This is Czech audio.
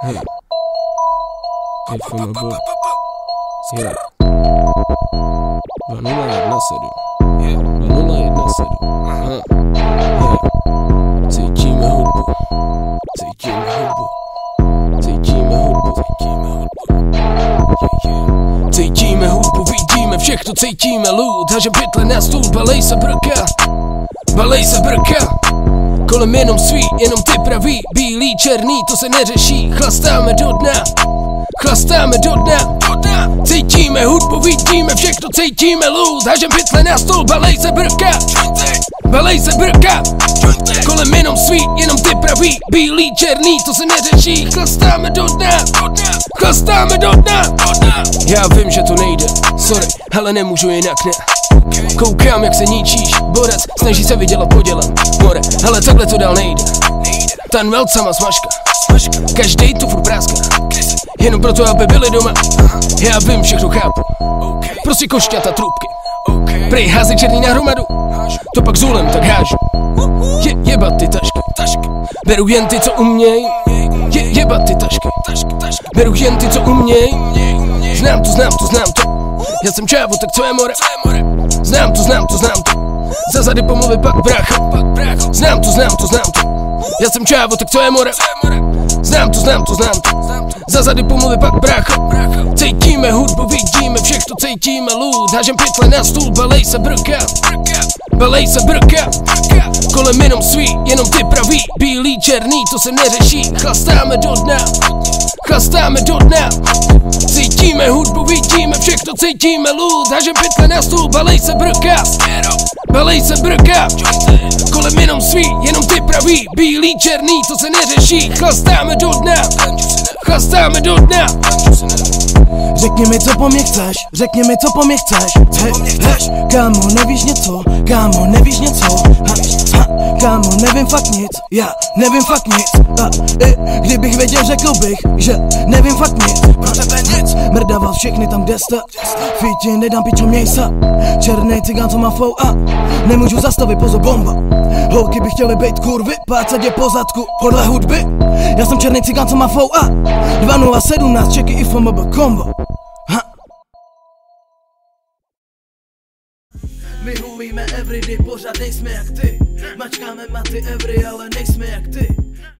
Hey. Hey, from above. Yeah. Vanilla je nasedu. Vanilla je nasedu. Aha. Yeah. Cítíme hudbu. Cítíme hudbu. Cítíme hudbu. Cítíme hudbu. Yeah. Cítíme hudbu, vidíme všechno, cítíme lůd. Hažem pytle na stůl, balej se brka. Balej se brka. Kolem jenom svý, jenom ty pravý, bílý, černý, to se neřeší. Chlastáme do dna, chlastáme do dna. Cítíme hudbu, vidíme všechno, cítíme lůd. Hažem pytle na stůl, balej se brka. Balej se brka. Kolem jenom svý, jenom ty pravý, bílý, černý, to se neřeší. Chlastáme do dna, chlastáme do dna. Já vím, že to nejde, sorry, ale nemůžu jinak, ne. Koukám, jak se ničíš, borec, snaží se vydělat podělem. More, ale takhle to dál nejde. Tan Welt sama smažka, každej tu furt práská. Jenom proto, aby byli doma. Já vím, všechno chápu. Prostě košťata trubky. Prej házej černý na hromadu. To pak zulem tak hážu. Jebat ty tašky. Beru jen ty, co uměj. Jebat ty tašky. Beru jen ty, co uměj. Znám to, znám to, znám to. Já jsem čávo, tak co je more? Znám to, znám to, znám to. Za zady pomluvy pak brácha. Znám to, znám to, znám to. Já jsem čávo, tak co je more? Znám to, znám to, znám to. Za zady pomluvy pak brácha. Cítíme hudbu, vidíme všechno, cítíme lůd. Hážem pytle na stůl, balej se brka. Balej se brka. Kolem jenom svý, jenom ty pravý, bílý, černý, to se neřeší. Chlastáme do dna, chlastáme do dna. Cítíme hudbu, vidíme všechno, cítíme lůd. Hážem pytle na stůl, balej se brka. Balej se brka. Kolem jenom svý, jenom ty pravý, bílý, černý, to se neřeší. Chlastáme do dna, chlastáme do dna. Řekni mi, co po mně chceš, řekni mi, co po mně chceš. Kámo, nevíš něco, kámo, nevíš něco. Kámo, nevím fakt nic, já nevím fakt nic. Kdybych věděl, řekl bych, že nevím fakt nic. Pro tebe nic, mrdaval všechny tam, kde jste. Fíti, nedám pičo mějsa. Černý cigán, co má flow a nemůžu zastavit, pozor, bomba. Holky by chtěly bejt kurvy, pácat je po zadku, podle hudby. Já jsem černý cigán, co má flow a 2017, čeky i FMB kombo. My hulíme everyday, pořád nejsme jak ty. Mačkáme maty every, ale nejsme jak ty.